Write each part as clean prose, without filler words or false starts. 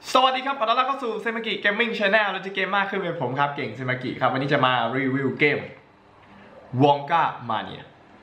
สวัสดีครับขอต้อนรับเข้าสู่เซมากิเกมมิ่งชาแนลเราจะเกมมากขึ้นเป็นผมครับเก่งเซมากิครับวันนี้จะมารีวิวเกมวองก้ามาเนี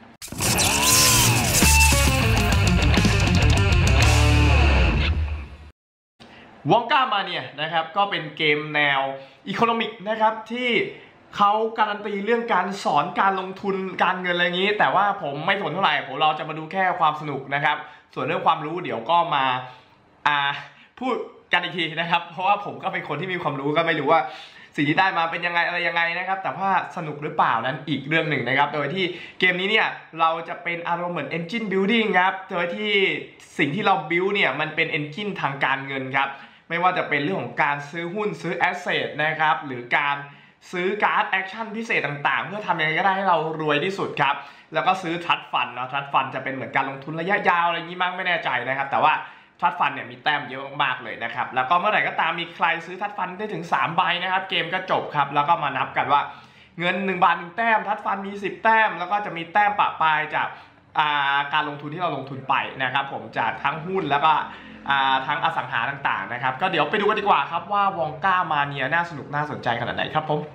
ยวองก้ามาเนียนะครับก็เป็นเกมแนวอีโคโนมิกนะครับที่เขาการันตีเรื่องการสอนการลงทุนการเงินอะไรอย่างนี้แต่ว่าผมไม่สนเท่าไหร่เราจะมาดูแค่ความสนุกนะครับส่วนเรื่องความรู้เดี๋ยวก็มาพูดกันอีกทีนะครับเพราะว่าผมก็เป็นคนที่มีความรู้ก็ไม่รู้ว่าสิ่งที่ได้มาเป็นยังไงอะไรยังไงนะครับแต่ว่าสนุกหรือเปล่านั้นอีกเรื่องหนึ่งนะครับโดยที่เกมนี้เนี่ยเราจะเป็นอารมณ์เหมือน Engine Building ครับโดยที่สิ่งที่เรา build เนี่ยมันเป็น Engine ทางการเงินครับไม่ว่าจะเป็นเรื่องของการซื้อหุ้นซื้อ Asset นะครับหรือการซื้อการ์ดแอคชั่นพิเศษต่างๆเพื่อทำยังไงก็ได้ให้เรารวยที่สุดครับแล้วก็ซื้อทรัสต์ฟันด์นะทรัสต์ฟันด์จะเป็นเหมือนการลงทุนระยะยาวอะไรอย่างนี้มั้งไม่แน่ใจนะครับแต่ว่าทัดฟันเนี่ยมีแต้มเยอะมากเลยนะครับแล้วก็เมื่อไหร่ก็ตามมีใครซื้อทัดฟันได้ถึง3ใบนะครับเกมก็จบครับแล้วก็มานับกันว่าเงิน1บาท1แต้มทัดฟันมี10แต้มแล้วก็จะมีแต้มปะปายจากการลงทุนที่เราลงทุนไปนะครับผมจากทั้งหุ้นแล้วก็ทั้งอสังหาต่างๆนะครับก็เดี๋ยวไปดูกันดีกว่าครับว่าวองก้ามาเนียน่าสนุกน่าสนใจขนาดไหนครับผม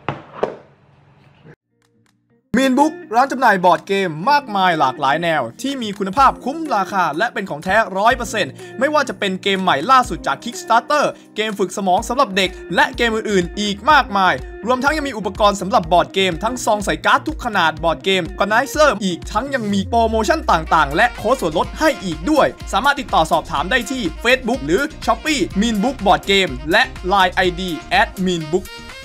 มีนบุ๊กร้านจำหน่ายบอร์ดเกมมากมายหลากหลายแนวที่มีคุณภาพคุ้มราคาและเป็นของแท้ 100% ไม่ว่าจะเป็นเกมใหม่ล่าสุดจาก Kickstarter เกมฝึกสมองสำหรับเด็กและเกมอื่นๆอีกมากมายรวมทั้งยังมีอุปกรณ์สำหรับบอร์ดเกมทั้งซองใส่การ์ดทุกขนาดบอร์ดเกมออร์แกไนเซอร์อีกทั้งยังมีโปรโมชั่นต่างๆและโค้ดส่วนลดให้อีกด้วยสามารถติดต่อสอบถามได้ที่ Facebook หรือ Shopee Minbook บอร์ดเกมและ Line ID @minbook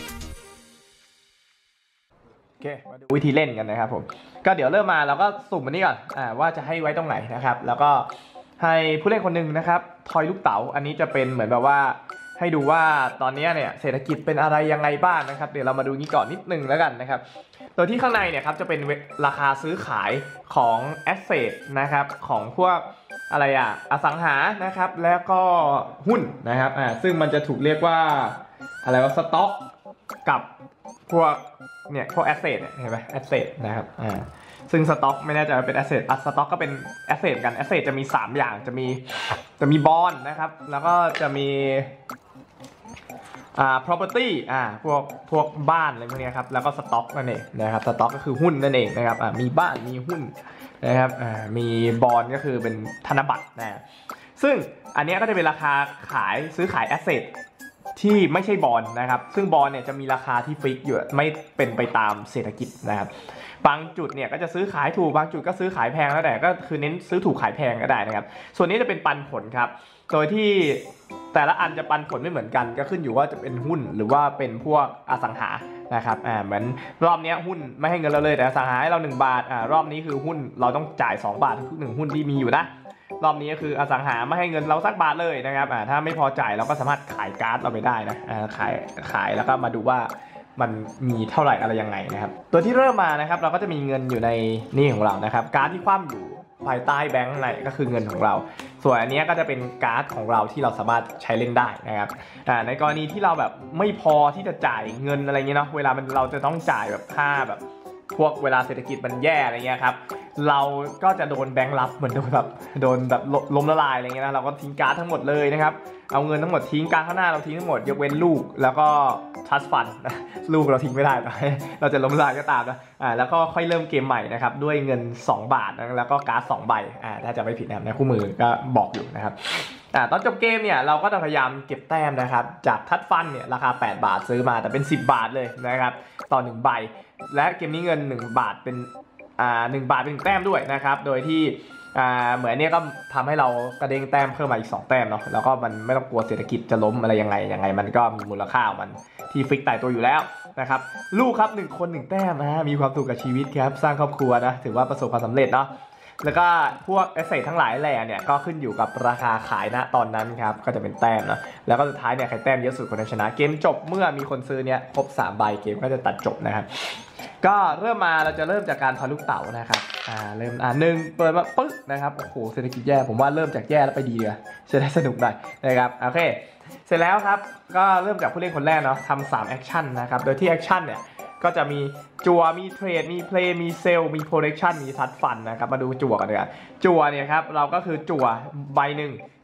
มาดูวิธีเล่นกันนะครับผมก็เดี๋ยวเริ่มมาเราก็สุ่มอันนี้ก่อนว่าจะให้ไว้ตรงไหนนะครับแล้วก็ให้ผู้เล่นคนหนึ่งนะครับทอยลูกเต๋าอันนี้จะเป็นเหมือนแบบว่าให้ดูว่าตอนนี้เนี่ยเศรษฐกิจเป็นอะไรยังไงบ้างนะครับเดี๋ยวเรามาดูนี้ก่อนนิดนึงแล้วกันนะครับโดยที่ข้างในเนี่ยครับจะเป็นราคาซื้อขายของแอสเซทนะครับของพวกอะไรอสังหานะครับแล้วก็หุ้นนะครับซึ่งมันจะถูกเรียกว่าอะไรว่าสต็อกกับพวกพวกแอสเซทเห็นไหมแอสเซทนะครับซึ่งสต็อกไม่แน่ใจว่าเป็นแอสเซทสต็อกก็เป็นแอสเซทกันแอสเซทจะมี3อย่างจะมีบอนด์นะครับแล้วก็จะมีproperty พวกบ้านอะไรพวกนี้ครับแล้วก็สต็อกนั่นเองนะครับสต็อกก็คือหุ้นนั่นเองนะครับมีบ้านมีหุ้นนะครับมีบอนด์ก็คือเป็นธนบัตรนะซึ่งอันนี้ก็จะเป็นราคาซื้อขายแอสเซทที่ไม่ใช่บอนด์นะครับซึ่งบอนด์เนี่ยจะมีราคาที่ฟิกอยู่ไม่เป็นไปตามเศรษฐกิจนะครับบางจุดเนี่ยก็จะซื้อขายถูกบางจุดก็ซื้อขายแพงแล้วแต่ก็คือเน้นซื้อถูกขายแพงก็ได้นะครับส่วนนี้จะเป็นปันผลครับโดยที่แต่ละอันจะปันผลไม่เหมือนกันก็ขึ้นอยู่ว่าจะเป็นหุ้นหรือว่าเป็นพวกอสังหานะครับเหมือนรอบนี้หุ้นไม่ให้เงินเราเลยแต่อสังหาให้เรา1บาทรอบนี้คือหุ้นเราต้องจ่าย2บาททุก1หุ้นที่มีอยู่นะรอบนี้ก็คืออสังหาไม่ให้เงินเราสักบาทเลยนะครับถ้าไม่พอจ่ายเราก็สามารถขายการ์ดเราไปได้นะขายแล้วก็มาดูว่ามันมีเท่าไหร่อะไรยังไงนะครับตัวที่เริ่มมานะครับเราก็จะมีเงินอยู่ในนี่ของเรานะครับการ์ดที่คว่ำอยู่ภายใต้แบงค์ไหนก็คือเงินของเราส่วนอันนี้ก็จะเป็นการ์ดของเราที่เราสามารถใช้เล่นได้นะครับในกรณีที่เราแบบไม่พอที่จะจ่ายเงินอะไรเงี้ยเนาะเวลาเราจะต้องจ่ายแบบค่าแบบพวกเวลาเศรษฐกิจมันแย่อะไรเงี้ยครับเราก็จะโดนแบงค์รับเหมือนโดนแบบล้มละลายอะไรเงี้ยนะเราก็ทิ้งการ์ดทั้งหมดเลยนะครับเอาเงินทั้งหมดทิ้งการ์ดข้างหน้าเราทิ้งทั้งหมดยกเว้นลูกแล้วก็ทัสฟันลูกเราทิ้งไม่ได้เราจะล้มละลายก็ตามนะแล้วก็ค่อยเริ่มเกมใหม่นะครับด้วยเงิน2บาทแล้วก็การ์ด2ใบถ้าจะไม่ผิดนะครับในคู่มือก็บอกอยู่นะครับตอนจบเกมเนี่ยเราก็จะพยายามเก็บแต้มนะครับจากทัดฟันเนี่ยราคา8บาทซื้อมาแต่เป็น10บาทเลยนะครับต่อ1ใบและเกมนี้เงิน1บาทเป็น1บาทเป็น1แต้มด้วยนะครับโดยที่เหมือนนี้ก็ทำให้เรากระเด้งแต้มเพิ่มมาอีก2แต้มเนาะแล้วก็มันไม่ต้องกลัวเศรษฐกิจจะล้มอะไรยังไงมันก็มีมูลค่ามันที่ฟิกตายตัวอยู่แล้วนะครับลูกครับ1คน1แต้มมีความสุขกับชีวิตครับสร้างครอบครัวนะถือว่าประสบความสำเร็จเนาะแล้วก็พวกแอสเซททั้งหลายแหล่เนี่ยก็ขึ้นอยู่กับราคาขายณตอนนั้นครับก็จะเป็นแต้มนะแล้วก็สุดท้ายเนี่ยใครแต้มเยอะสุดคนนั้นชนะเกมจบเมื่อมีคนซื้อเนี่ยครบ3ใบเกมก็จะตัดจบนะครับก็เริ่มมาเราจะเริ่มจากการทอยลูกเต๋านะครับเริ่ม1เปิดมาปึ๊กนะครับโอ้โหเศรษฐกิจแย่ผมว่าเริ่มจากแย่แล้วไปดีเลยจะได้สนุกหน่อยนะครับโอเคเสร็จแล้วครับก็เริ่มจากผู้เล่นคนแรกเนาะทำ3แอคชั่นนะครับโดยที่แอคชั่นเนี่ยก็จะมีจั่วมีเทรดมีเพลย์มีเซลมีโปรดักชั่นมีทัดฟันนะครับมาดูจั่วกันเลยจั่วเนี่ยครับเราก็คือจั่วใบหนึ่ง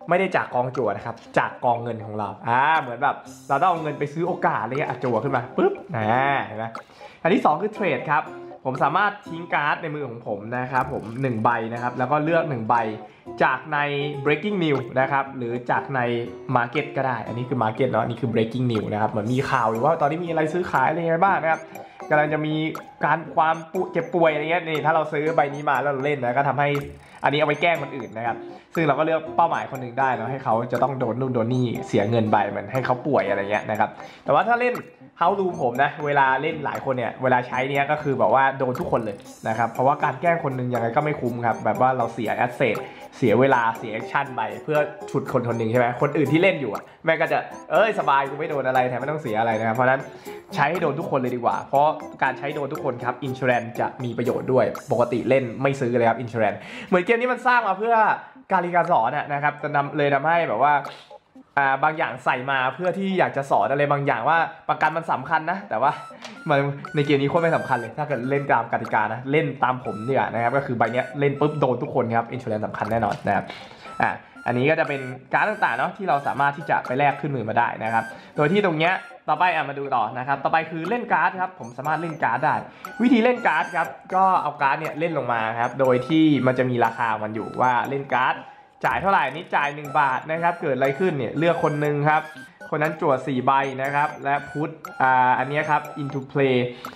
ไม่ได้จากกองจั่วนะครับจากกองเงินของเราเหมือนแบบเราต้องเอาเงินไปซื้อโอกาสอะไรเงี้ยจั่วขึ้นมาปุ๊บเห็นไหมอันที่2คือเทรดครับผมสามารถทิ้งการ์ดในมือของผมนะครับผม1ใบนะครับแล้วก็เลือก1ใบจากใน breaking news นะครับหรือจากใน market ก็ได้อันนี้คือ market เนาะอันนี้คือ breaking news นะครับเหมือนมีข่าวหรือว่าตอนนี้มีอะไรซื้อขายอะไรยังไงบ้างนะครับกำลังจะมีการความเจ็บป่วยอะไรเงี้ยนี่ถ้าเราซื้อใบนี้มาแล้วเราเล่นนะก็ทำให้อันนี้เอาไปแกล้งคนอื่นนะครับซึ่งเราก็เลือกเป้าหมายคนหนึ่งได้เนาะให้เขาจะต้องโดนนู่นโดนนี่เสียเงินไปเหมือนให้เขาป่วยอะไรเงี้ยนะครับแต่ว่าถ้าเล่น How Do ผมนะเวลาเล่นหลายคนเนี่ยเวลาใช้เนี้ยก็คือแบบว่าโดนทุกคนเลยนะครับเพราะว่าการแกล้งคนหนึ่งยังไงก็ไม่คุ้มครับแบบว่าเราเสียแอสเซทเสียเวลาเสียแอคชั่นไปเพื่อฉุดคนหนึ่งใช่ไหมคนอื่นที่เล่นอยู่แม่งก็จะสบายกูไม่โดนอะไรแถมไม่ต้องเสียอะไรนะครับเพราะฉะนั้นใช้ให้โดนทุกคนเลยดีกว่าเพราะการใช้โดนทุกคนครับอินชูแรนจะมีประโยชน์ด้วยปกติเล่นไม่ซื้อเลยครับอินชูแรนเหมือนเกมนี้มันสร้างมาเพื่อการเรียนการสอนนะครับจะเลยทำให้แบบว่าบางอย่างใส่มาเพื่อที่อยากจะสอนอะไรบางอย่างว่าประกันมันสำคัญนะแต่ว่ามันในเกมนี้โคตรไม่สำคัญเลยถ้าเกิดเล่นตามกติกานะเล่นตามผมเนี่ยนะครับก็คือใบนี้เล่นปุ๊บโดนทุกคนครับอินชูแรนสำคัญแน่นอนนะครับอันนี้ก็จะเป็นการ์ดต่างๆเนาะที่เราสามารถที่จะไปแลกขึ้นมือมาได้นะครับโดยที่ตรงเนี้ยต่อไปมาดูต่อนะครับต่อไปคือเล่นการ์ดครับผมสามารถเล่นการ์ดได้วิธีเล่นการ์ดครับก็เอาการ์ดเนี่ยเล่นลงมาครับโดยที่มันจะมีราคามันอยู่ว่าเล่นการ์ดจ่ายเท่าไหร่นี้จ่าย1บาทนะครับเกิดอะไรขึ้นเนี่ยเลือกคนหนึ่งครับคนนั้นจั่ว4ใบนะครับและพุทอันนี้ครับ into play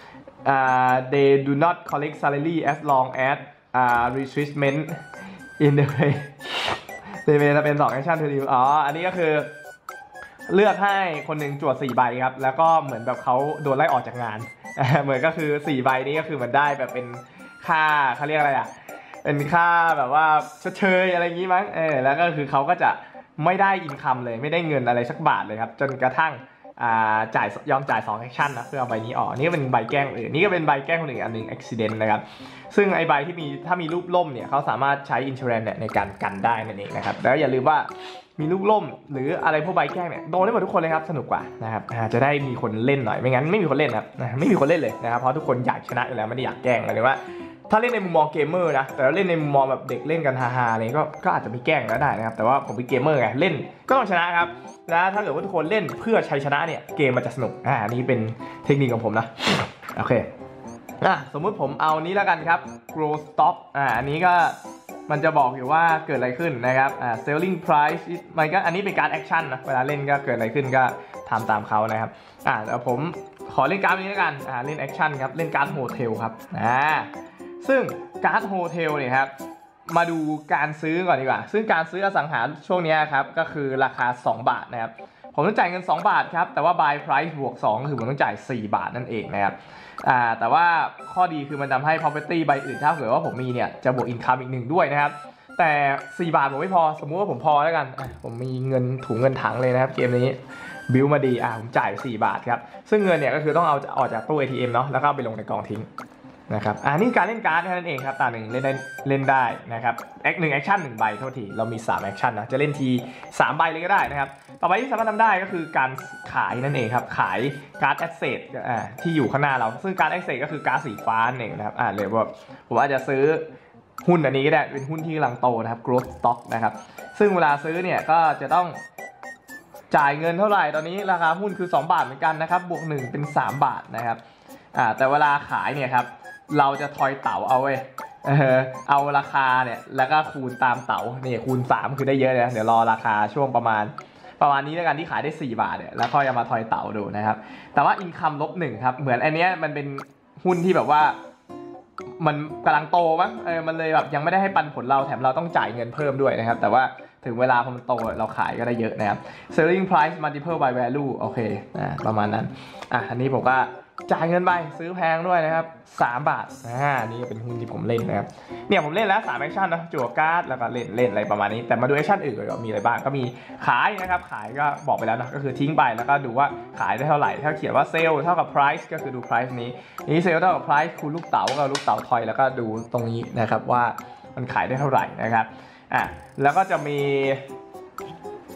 they do not collect salary as long as retrenchment in the play จะเป็น2 action to deal อันนี้ก็คือเลือกให้คนหนึ่งจั่ว4ใบครับแล้วก็เหมือนแบบเขาโดนไล่ออกจากงานเหมือนก็คือ4ใบนี้ก็คือมันได้แบบเป็นค่าเขาเรียกอะไรเป็นค่าแบบว่าชดเชยอะไรอย่างนี้มั้งแล้วก็คือเขาก็จะไม่ได้อินคัมเลยไม่ได้เงินอะไรสักบาทเลยครับจนกระทั่งยอมจ่าย2 action นะเพื่อเอาใบนี้ออกนี่ก็เป็นใบแกล้งอื่นนี่ก็เป็นใบแกล้งคนอื่นอันหนึ่ง accident นะครับซึ่งไอใบที่มีถ้ามีรูปล่มเนี่ยเขาสามารถใช้ insurance เนี่ยในการกันได้นั่นเองนะครับแล้วอย่าลืมว่ามีลูกล่มหรืออะไรพวกใบแกล้งเนี่ยโดนได้หมดทุกคนเลยครับสนุกกว่านะครับจะได้มีคนเล่นหน่อยไม่งั้นไม่มีคนเล่นครับไม่มีคนเล่นเลยนะครับเพราะทุกคนอยากชนะอยู่แล้วไม่ได้อยากแกล้งหรือว่าถ้าเล่นในมุมมองเกมเมอร์นะแต่เล่นในมุมมองแบบเด็กเล่นกันฮาๆอะไรก็อาจจะมีแกล้งก็ได้นะครับแต่ว่าผมเป็นเกมเมอร์ไงเล่นก็ต้องชนะครับแล้วถ้าเกิดว่าทุกคนเล่นเพื่อชัยชนะเนี่ยเกมมันจะสนุกนี่เป็นเทคนิคของผมนะโอเคสมมุติผมเอานี้แล้วกันครับ grow stop อันนี้ก็มันจะบอกอยู่ว่าเกิดอะไรขึ้นนะครับselling price มันก็อันนี้เป็นการแอคชั่นนะเวลาเล่นก็เกิดอะไรขึ้นก็ทำตามเขานะครับแล้วผมขอเล่นการ์ดนี้แล้วกันเล่นแอคชั่นครับเล่นการ์ดโฮเทลครับซึ่งการ์ดโฮเทลเนี่ยครับมาดูการซื้อก่อนดีกว่าซึ่งการซื้ออสังหาช่วงนี้ครับก็คือราคา2 บาทนะครับผมต้องจ่ายเงิน2 บาทครับแต่ว่า buy price บวก2คือผมต้องจ่าย4 บาทนั่นเองนะครับแต่ว่าข้อดีคือมันทำให้ property ใบอื่นถ้าเกิดว่าผมมีเนี่ยจะบวก income อีก1ด้วยนะครับแต่4 บาทผมไม่พอสมมุติว่าผมพอแล้วกันผมมีเงินถุงเงินถังเลยนะครับเกมนี้บิลมาดีผมจ่าย4 บาทครับซึ่งเงินเนี่ยก็คือต้องเอาออกจากตู้ ATM เนาะแล้วก็ไปลงในกองทิ้งนะครับนี่การเล่นการ์ดแค่นั้นเองครับตาหนึ่งเล่นได้นะครับ1 แอคชั่น1 ใบเท่าทีเรามี3 แอคชั่นนะจะเล่นที3 ใบเลยก็ได้นะครับต่อไปที่สามารถทำได้ก็คือการขายนั่นเองครับขายการ์ดแอสเซทที่อยู่ข้างหน้าเราซึ่งการ์ดแอสเซทก็คือการ์ดสีฟ้าเองนะครับเลยว่าผมอาจจะซื้อหุ้นอันนี้ก็ได้เป็นหุ้นที่กำลังโตนะครับ growth stock นะครับซึ่งเวลาซื้อเนี่ยก็จะต้องจ่ายเงินเท่าไหร่ตอนนี้ราคาหุ้นคือ2 บาทเหมือนกันนะครับบวก1เป็น3 บาทนะครับแต่เวลาขายเนี่ยครับเราจะทอยเต๋าเอาเอาราคาเนี่ยแล้วก็คูณตามเต๋านี่คูณ3คือได้เยอะเลยเดี๋ยวรอราคาช่วงประมาณนี้แล้วกันที่ขายได้4 บาทเนี่ยแล้วค่อยเอามาทอยเต๋าดูนะครับแต่ว่าอินคัม-1ครับเหมือนอันนี้มันเป็นหุ้นที่แบบว่ามันกำลังโตมั้งมันเลยแบบยังไม่ได้ให้ปันผลเราแถมเราต้องจ่ายเงินเพิ่มด้วยนะครับแต่ว่าถึงเวลาพอมันโตเราขายก็ได้เยอะนะครับ selling price multiple by value โอเคประมาณนั้นอันนี้ผมก็จ่ายเงินไปซื้อแพงด้วยนะครับ3 บาทนี่เป็นหุ้นที่ผมเล่นนะครับเนี่ยผมเล่นแล้ว3 แอคชั่นนะจั่วการ์ดแล้วก็เล่นอะไรประมาณนี้แต่มาดูแอคชั่นอื่นก็มีอะไรบ้างก็มีขายนะครับขายก็บอกไปแล้วนะก็คือทิ้งไปแล้วก็ดูว่าขายได้เท่าไหร่ถ้าเขียนว่าเซลเท่ากับ price ก็คือดู price นี้เซลเท่ากับ price คูณลูกเต๋ากับลูกเต๋าทอยแล้วก็ดูตรงนี้นะครับว่ามันขายได้เท่าไหร่นะครับแล้วก็จะมี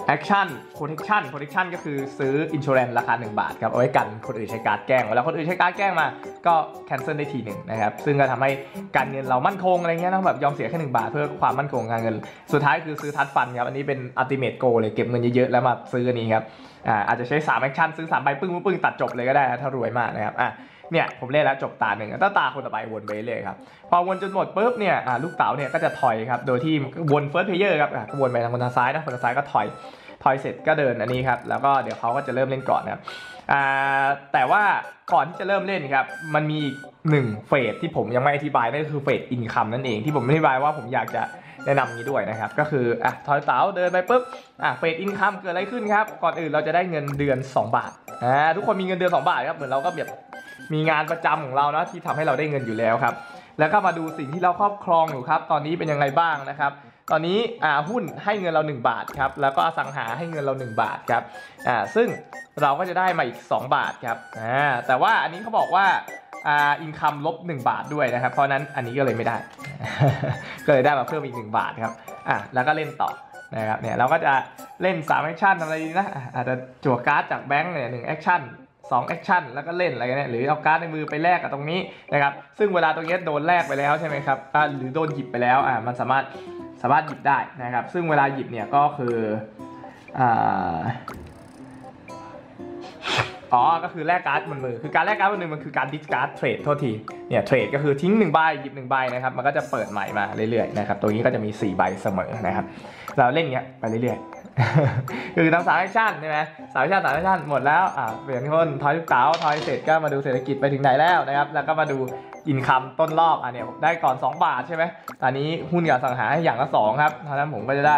Action Protection ก็คือซื้อ Insurance ราคา1 บาทครับเอาไว้กันคนอื่นใช้การ์ดแกล้งแล้วคนอื่นใช้การ์ดแกล้งมาก็ cancel ได้ทีหนึ่งนะครับซึ่งก็ทำให้การเงินเรามั่นคงอะไรเงี้ยนะแบบยอมเสียแค่1 บาทเพื่อความมั่นคงการเงินสุดท้ายคือซื้อทัดฟันครับอันนี้เป็น Ultimate Goal เลยเก็บเงินเยอะๆแล้วมาซื้ออันนี้ครับอาจจะใช้3 Action ซื้อ3 ใบปึ้งตัดจบเลยก็ได้ถ้ารวยมากนะครับเนี่ยผมเล่นแล้วจบตาหนึ่งตาคนต่อไปวนไปเรื่อยครับพอวนจนหมดปุ๊บเนี่ยลูกเต๋าเนี่ยก็จะถอยครับโดยที่วน First Player ครับก็วนไปทางคนทางซ้ายนะคนทางซ้ายก็ถอยเสร็จก็เดินอันนี้ครับแล้วก็เดี๋ยวเขาก็จะเริ่มเล่นก่อนนะครับแต่ว่าก่อนที่จะเริ่มเล่นครับมันมีอีก1 เฟสที่ผมยังไม่อธิบายนั่นก็คือเฟสอินคัมนั่นเองที่ผมอธิบายว่าผมอยากจะแนะนำนี้ด้วยนะครับก็คือถอยเต๋าเดินไปปุ๊บเฟสอินคัมเกิดอะไรขึ้นครับก่อนอื่นเราจะได้เงินเดือน2 บาททุกคนมีเงินเดือน2 บาทครับเหมือนเราก็แบบมีงานประจำของเรานะที่ทำให้เราได้เงินอยู่แล้วครับแล้วก็มาดูสิ่งที่เราครอบครองอยู่ครับตอนนี้เป็นยังไงบ้างนะครับตอนนี้หุ้นให้เงินเรา1 บาทครับแล้วก็อสังหาให้เงินเรา1 บาทครับซึ่งเราก็จะได้มาอีก2 บาทครับแต่ว่าอันนี้เขาบอกว่าอินคัมลบ1 บาทด้วยนะครับเพราะนั้นอันนี้ก็เลยไม่ได้ ก็เลยได้มาเพิ่มอีก1 บาทครับแล้วก็เล่นต่อนะครับเนี่ยเราก็จะเล่น3 แอคชั่นอะไรดีนะอาจจะจั่วการ์ดจากแบงค์เนี่ย1 แอคชั่น2 แอคชั่นแล้วก็เล่นอะไรกันเนี่ยหรือเอาการ์ดในมือไปแลกกับตรงนี้นะครับซึ่งเวลาตรงนี้โดนแลกไปแล้วใช่ไหมครับหรือโดนหยิบไปแล้วมันสามารถหยิบได้นะครับซึ่งเวลาหยิบเนี่ยก็คือก็คือแลกการ์ดบนมือคือการแลกการ์ดบนมือมันคือการดิสการ์ดเทรดโทษทีเนี่ยเทรดก็คือทิ้ง1 ใบหยิบ1 ใบนะครับมันก็จะเปิดใหม่มาเรื่อยๆนะครับตรงนี้ก็จะมี4 ใบเสมอนะครับเราเล่นเงี้ยไปเรื่อยๆคือทำ3 แอคชั่นใช่ไหม3 แอคชั่นหมดแล้วเปลี่ยนคนทอยลูกเต๋าทอยเสร็จก็มาดูเศรษฐกิจไปถึงไหนแล้วนะครับแล้วก็มาดูอินคัมต้นรอบเนี่ยได้ก่อน2 บาทใช่ไหมตอนนี้หุ้นกับสังหาให้อย่างละ2ครับเพราะฉะนั้นผมก็จะได้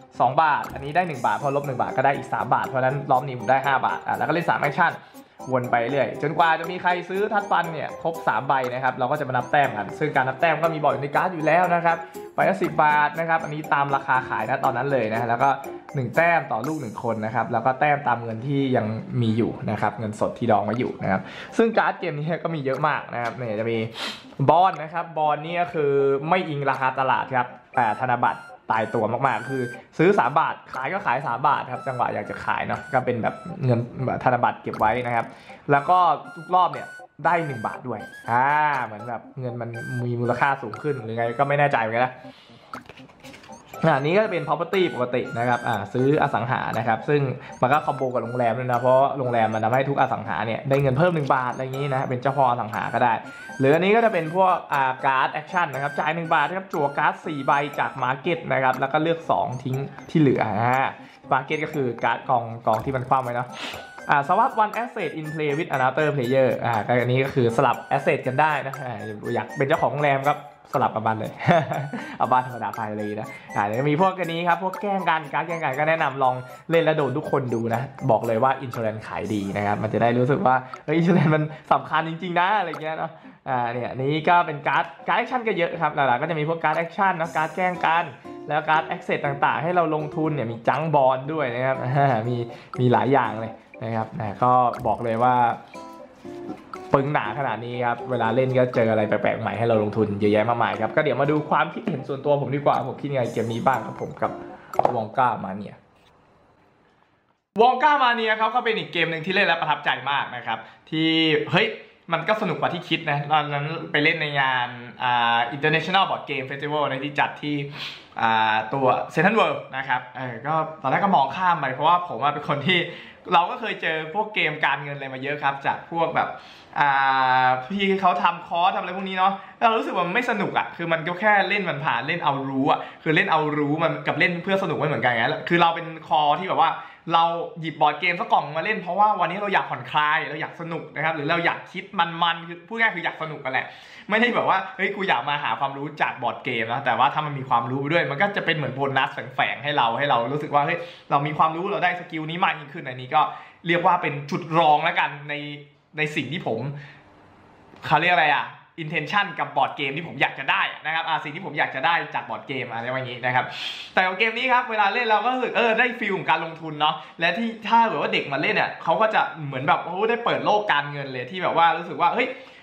2 บาทอันนี้ได้1 บาทพอลบ1 บาทก็ได้อีก3 บาทเพราะฉะนั้นรอบนี้ผมได้5 บาทแล้วก็เล่น3 แอคชั่นวนไปเรื่อยจนกว่าจะมีใครซื้อทัดฟันเนี่ยครบ3 ใบนะครับเราก็จะมานับแต้มกันซึ่งการนับแต้มก็มีบอกอยู่ในการ์ดอยู่แล้วนะครับไปละ10 บาทนะครับอันนี้ตามราคาขายนะตอนนั้นเลยนะแล้วก็1 แต้มต่อลูก1 คนนะครับแล้วก็แต้มตามเงินที่ยังมีอยู่นะครับเงินสดที่ดองไว้อยู่นะครับซึ่งการ์ดเกมนี้ก็มีเยอะมากนะครับเนี่ยจะมีบอลนะครับบอลนี่ก็คือไม่อิงราคาตลาดครับแต่ธนบัตรตายตัวมากๆคือซื้อ3 บาทขายก็ขาย3 บาทครับจังหวะอยากจะขายเนาะก็เป็นแบบเงินธนบัตรเก็บไว้นะครับแล้วก็ทุกรอบเนี่ยได้1 บาทด้วยเหมือนแบบเงินมันมีมูลค่าสูงขึ้นหรือไงก็ไม่แน่ใจเหมือนกันนะอันนี้ก็เป็น property ปกตินะครับซื้ออสังหานะครับซึ่งมันก็คอมโบกับโรงแรมด้วยนะเพราะโรงแรมมันทำให้ทุกอสังหาเนี่ยได้เงินเพิ่ม1 บาทอะไรอย่างนี้นะเป็นเจ้าพ่ออสังหาก็ได้หรืออันนี้ก็จะเป็นพวกการ์ดแอคชั่นนะครับจ่าย1 บาทนะครับจั่วการ์ด4 ใบจากมาร์เก็ตนะครับแล้วก็เลือก2ทิ้งที่เหลือมาร์เก็ตก็คือการ์ดกองที่มันคว่ำไว้เนาะswap one asset in play with another player อันนี้ก็คือสลับ asset กันได้นะอยากเป็นเจ้าของโรงแรมครับสลับกับบ้านเลย เอาบ้านธรรมดาไปเลยนะเดี๋ยวมีพวกกันนี้ครับพวกแกล้งกันการแกล้งกันก็แนะนำลองเล่นแล้วโดนทุกคนดูนะบอกเลยว่า Insurance ขายดีนะครับมันจะได้รู้สึกว่าInsurance มันสำคัญจริงๆนะอะไรเงี้ยเนาะเนี่ยนี้ก็เป็นการ์ดแอคชั่นก็เยอะครับหลักๆก็จะมีพวกการ์ดแอคชั่นนะการ์ดแกล้งกันแล้วการ์ดแอคเซสต่างๆให้เราลงทุนเนี่ยมีจังบอลด้วยนะครับมีหลายอย่างเลยนะครับก็บอกเลยว่าปึ้งหนาขนาดนี้ครับเวลาเล่นก็เจออะไรแปลกๆใหม่ให้เราลงทุนเยอะแยะมากมายครับก็เดี๋ยวมาดูความคิดเห็นส่วนตัวผมดีกว่าผมคิดยังไงเกมนี้บ้างครับผมกับวองก้ามาเนียวองก้ามาเนียครับก็เป็นอีกเกมหนึ่งที่เล่นแล้วประทับใจมากนะครับที่เฮ้ยมันก็สนุกกว่าที่คิดนะตอนนั้นไปเล่นในงานInternational Board Game Festival ในที่จัดที่ตัวเซ็นทรัลเวิลด์นะครับก็ตอนแรกก็มองข้ามไปเพราะว่าผมเป็นคนที่เราก็เคยเจอพวกเกมการเงินอะไรมาเยอะครับจากพวกแบบพี่เขาทำคอร์สทำอะไรพวกนี้เนาะเรารู้สึกว่ามันไม่สนุกอ่ะคือมันก็แค่เล่นมันผ่านเล่นเอารู้อ่ะคือเล่นเอารู้มันกับเล่นเพื่อสนุกไม่เหมือนกันไงคือเราเป็นคอที่แบบว่าเราหยิบบอร์ดเกมสักกล่องมาเล่นเพราะว่าวันนี้เราอยากผ่อนคลายเราอยากสนุกนะครับหรือเราอยากคิดมันคือพูดง่ายคืออยากสนุกกันแหละไม่ได้แบบว่าเฮ้ยกูอยากมาหาความรู้จากบอร์ดเกมนะแต่ว่าถ้ามันมีความรู้ด้วยมันก็จะเป็นเหมือนโบนัสแฝงให้เรารู้สึกว่าเฮ้ยเรามีความรู้เราได้สกิลนี้มากยิ่งขึ้นในนี้ก็เรียกว่าเป็นจุดรองแล้วกันในสิ่งที่ผมเขาเรียกอะไรintention กับบอร์ดเกมที่ผมอยากจะได้นะครับสิ่งที่ผมอยากจะได้จากบอร์ดเกมอะไรอย่างนี้นะครับแต่เกมนี้ครับเวลาเล่นเราก็รู้สึกได้ฟีลของการลงทุนเนาะและที่ถ้าแบบว่าเด็กมาเล่นเนี่ยเขาก็จะเหมือนแบบได้เปิดโลกการเงินเลยที่แบบว่ารู้สึกว่าเฮ้ย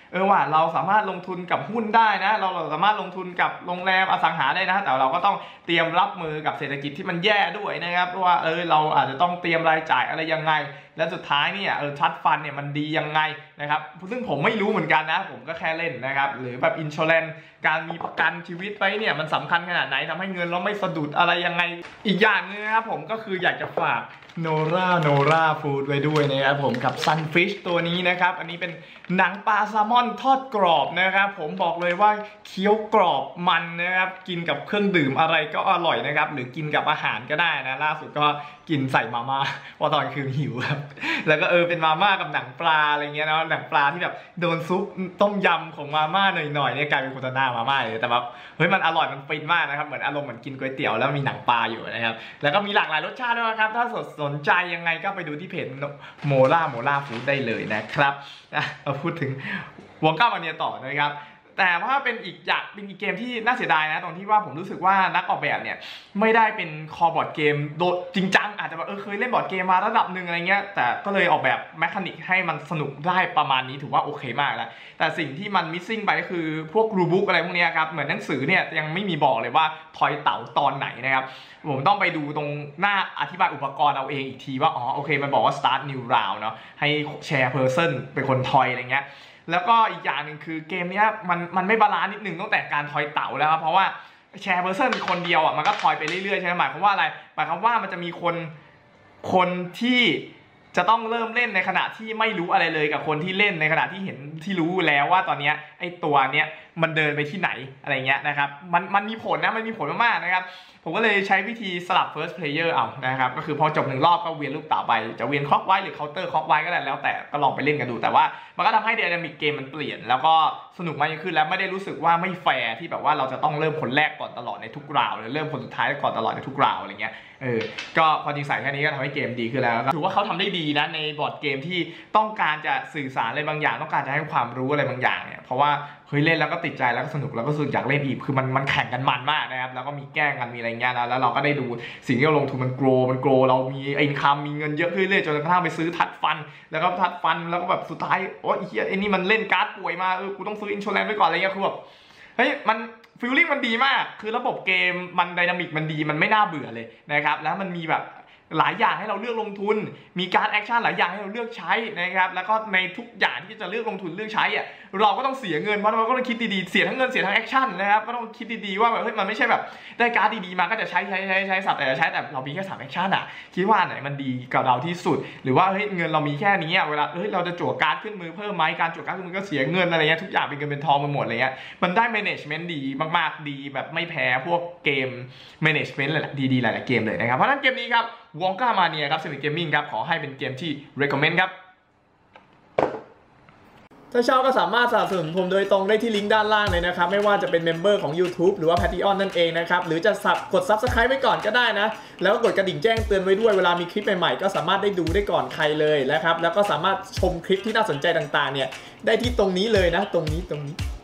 ว่าเราสามารถลงทุนกับหุ้นได้นะเราสามารถลงทุนกับโรงแรมอสังหาได้นะแต่เราก็ต้องเตรียมรับมือกับเศรษฐกิจที่มันแย่ด้วยนะครับว่าเราอาจจะต้องเตรียมรายจ่ายอะไรยังไงและสุดท้ายเนี่ยทรัสต์ฟันเนี่ยมันดียังไงนะครับซึ่งผมไม่รู้เหมือนกันนะผมก็แค่เล่นนะครับหรือแบบอินชัวแรนซ์การมีประกันชีวิตไปเนี่ยมันสำคัญขนาดไหนทำให้เงินเราไม่สะดุดอะไรยังไงอีกอย่างนึงนะครับผมก็คืออยากจะฝากโนราฟู้ดไว้ด้วยนะครับผมกับซันฟิชตัวนี้นะครับอันนี้เป็นหนังปลาแซลมอนทอดกรอบนะครับผมบอกเลยว่าเคี้ยวกรอบมันนะครับกินกับเครื่องดื่มอะไรก็อร่อยนะครับหรือกินกับอาหารก็ได้นะล่าสุดก็กินใส่มาม่าเพราะตอนคืนหิวครับแล้วก็เป็นมาม่ากับหนังปลาอะไรเงี้ยนะหนังปลาที่แบบโดนซุปต้มยำของมาม่าหน่อยๆเนี่ยกลายเป็นโฆษณามาม่าเลยแต่แบบมันอร่อยมันฟินมากนะครับเหมือนอารมณ์เหมือนกินก๋วยเตี๋ยวแล้วมีหนังปลาอยู่นะครับแล้วก็มีหลากหลายรสชาติด้วยครับถ้าสนใจยังไงก็ไปดูที่เพจโมล่าฟู้ดได้เลยนะครับเราพูดถึงวงก้ามาเนียต่อนะครับแต่ว่าเป็นอีกเกมที่น่าเสียดายนะตรงที่ว่าผมรู้สึกว่านักออกแบบเนี่ยไม่ได้เป็นคอบอร์ดเกมโดดจริงจังอาจจะแบบเคยเล่นบอร์ดเกมมาระดับหนึ่งอะไรเงี้ยแต่ก็เลยออกแบบแมคานิกให้มันสนุกได้ประมาณนี้ถือว่าโอเคมากแล้วแต่สิ่งที่มันมิสซิ่งไปก็คือพวกรูบุ๊กอะไรพวกนี้ครับเหมือนหนังสือเนี่ยยังไม่มีบอกเลยว่าทอยเต๋าตอนไหนนะครับผมต้องไปดูตรงหน้าอธิบายอุปกรณ์เอาเองอีกทีว่าโอเคมันบอกว่า start new round เนาะให้แชร์ person เป็นคนทอยอะไรเงี้ยแล้วก็อีกอย่างหนึ่งคือเกมนี้มันไม่บาลานซ์นิดหนึ่งตั้งแต่การทอยเต๋าแล้วครับเพราะว่าแชร์เพอร์เซนคนเดียวมันก็ทอยไปเรื่อยๆใช่ไหมหมายความว่าอะไรหมายความว่ามันจะมีคนที่จะต้องเริ่มเล่นในขณะที่ไม่รู้อะไรเลยกับคนที่เล่นในขณะที่เห็นที่รู้แล้วว่าตอนนี้ไอ้ตัวเนี้ยมันเดินไปที่ไหนอะไรเงี้ยนะครับมันมีผลนะมันมีผลมากๆนะครับผมก็เลยใช้วิธีสลับ first player เอานะครับก็คือพอจบ1 รอบก็เวียนลูกเต๋าไปจะเวียนคล็อกไว้หรือเคาน์เตอร์คล็อกไว้ก็ได้แล้วแต่ก็ลองไปเล่นกันดูแต่ว่ามันก็ทำให้ไดนามิกเกมมันเปลี่ยนแล้วก็สนุกมากยิ่งขึ้นแล้วไม่ได้รู้สึกว่าไม่แฟร์ที่แบบว่าเราจะต้องเริ่มคนแรกก่อนตลอดในทุกราวหรือเริ่มคนสุดท้ายก่อนตลอดในทุกราวอะไรเงี้ยก็พอจริงใส่แค่นี้ก็ทำให้เกมดีขึ้นแล้วถือว่าเขาทำได้ดีนะในบอร์ดเกมที่ต้องการจะสื่อสารอะไรบางอย่างต้องการจะให้ความรู้อะไรบางอย่างเนี่ยเพราะว่าเล่นแล้วก็ติดใจแล้วก็สนุกแล้วก็รู้สึกอยากเล่นอีกคือมันแข่งกันมันมากนะครับแล้วก็มีแกล้งกันมีอะไรเงี้ยนะแล้วเราก็ได้ดูสิ่งที่เราลงทุนมันโกรเรามีอินคัมมีเงินเยอะขึ้นเรื่อยๆจนกระทั่งไปซื้อทัดฟันแล้วก็แบบสุดท้ายไอ้นี่มันเล่นการ์ดป่วยมากูต้องซื้ออินชัวแรนซ์ไว้ก่อนอะไรเงี้ยคือแบบมันฟีลลิ่งมันดีมากคือระบบเกมมันไดนามิกมันดีมันไม่น่าเบื่อเลยนะครับแล้วมันมีแบบหลายอย่างให้เราเลือกลงทุนมีการแอคชั่นหลายอย่างให้เราเลือกใช้นะครับแล้วก็ในทุกอย่างที่จะเลือกลงทุนเลือกใช้เราก็ต้องเสียเงินเพราะเราก็ต้องคิดดีๆเสียทั้งเงินเสียทั้งแอคชั่นนะครับก็ต้องคิดดีๆว่าแบบมันไม่ใช่แบบได้การ์ดดีๆมาก็จะใช้สับแต่ใช้แต่เรามีแค่3แอคชั่นคิดว่าไหนมันดีกับเราที่สุดหรือว่าเงินเรามีแค่นี้เวลาเราจะจั่วการ์ดขึ้นมือเพิ่มไหมการจั่วการ์ดขึ้นมือก็เสียเงินอะไรเงี้ยทุกอย่างเป็นเงินเป็นทองไปหมดอะไรเงี้ยมันได้ management ดีมากๆดีแบบไม่แพ้พวกเกม management ดีๆหลายๆเกมเลยนะครับเพราะฉะนั้นเกมนี้ครับวองก้ามาเนียครับSonic Gamingครับขอให้เป็นเกมที่ recommend ครับถ้าชอบก็สามารถสนับสนุนผมโดยตรงได้ที่ลิงก์ด้านล่างเลยนะครับไม่ว่าจะเป็นเมมเบอร์ของ YouTube หรือว่า Patreon นั่นเองนะครับหรือจะกด Subscribe ไว้ก่อนก็ได้นะแล้วก็กดกระดิ่งแจ้งเตือนไว้ด้วยเวลามีคลิปใหม่ๆก็สามารถได้ดูได้ก่อนใครเลยนะครับแล้วก็สามารถชมคลิปที่น่าสนใจต่างๆเนี่ยได้ที่ตรงนี้เลยนะตรงนี้